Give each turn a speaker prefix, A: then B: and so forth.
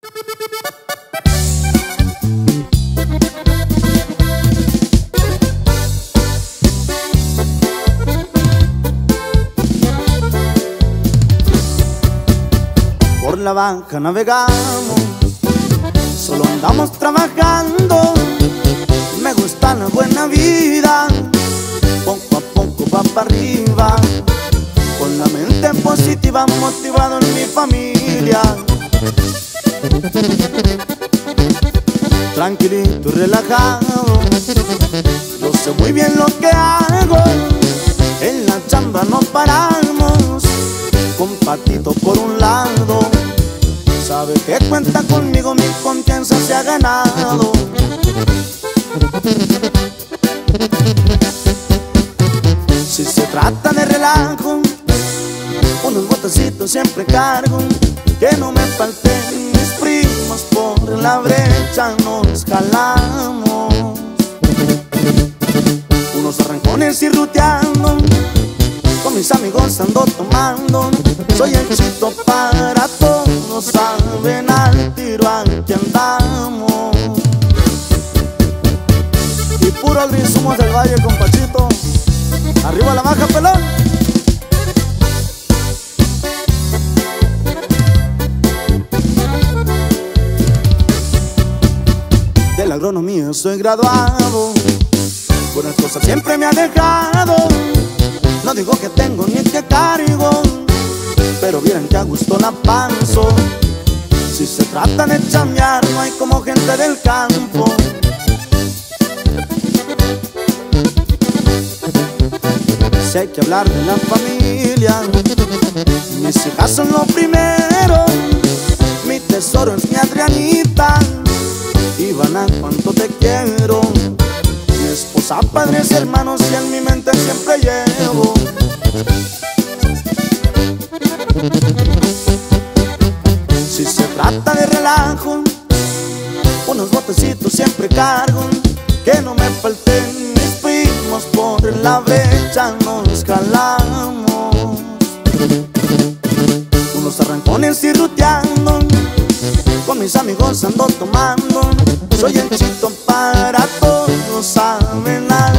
A: Por la banca navegamos, solo andamos trabajando. Me gusta la buena vida, poco a poco va para arriba. Con la mente positiva, motivado en mi familia. Tranquilito y relajado, yo sé muy bien lo que hago. En la chamba no paramos, con Patito por un lado. Sabe que cuenta conmigo, mi confianza se ha ganado. Si se trata de relajo, unos botecitos siempre cargo. Que no me falten mis primos, por la brecha nos jalamos. Unos arrancones y ruteando, con mis amigos ando tomando. Soy el chito para todos, saben al tiro aquí andamos. Y puro gris somos del valle con Pachito. Arriba la baja, pelón. De la agronomía soy graduado, buenas cosas siempre me ha dejado. No digo que tengo ni que cargo, pero vieran que a gusto la paso. Si se trata de chambear, no hay como gente del campo. Si hay que hablar de la familia, mis hijas son lo primero. Mi tesoro es mi Adrianita, Ivana, cuánto te quiero. Mi esposa, padres, hermanos y en mi mente siempre llevo. Si se trata de relajo, unos botecitos siempre cargo. Que no me falten mis primos, por la brecha nos jalamos. Unos arrancones y ruteando, con mis amigos ando tomando. Soy el chito para todos, saben al